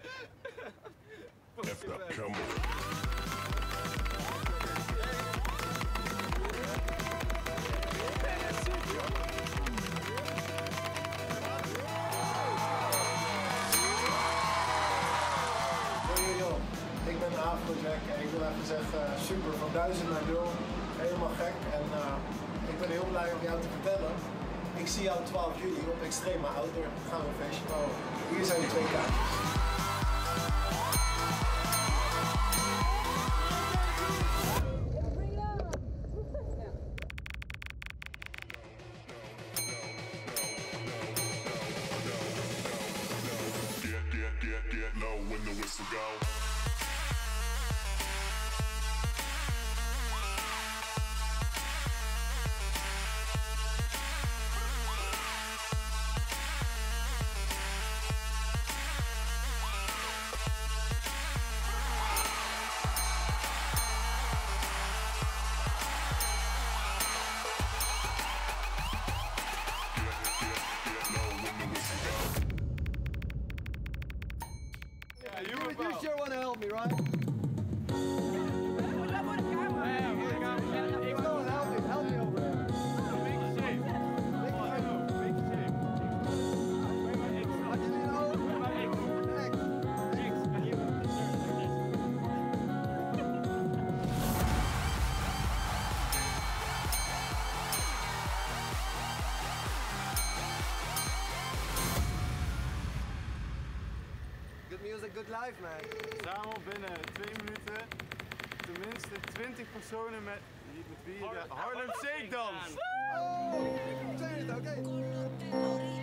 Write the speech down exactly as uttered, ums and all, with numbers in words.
Come on. Ik ben Afrojack en ik wil even zeggen, super, van duizend naar nul, helemaal gek. En uh, ik ben heel blij om jou te vertellen. Ik zie jou twaalf juli op Extrema Outdoor, gaan we een feestje bouwen. Hier zijn de twee kaartjes. Get, get, get, get low when the whistle go. You, you sure want to help me, right? Ik wil wel help me, help me over here. Make it safe. Make it safe. Had je die nou? Next. Good music, good life, man. Samen binnen twee minuten tenminste twintig personen met, met wie je de Harlem Shake danst. Oh, oké.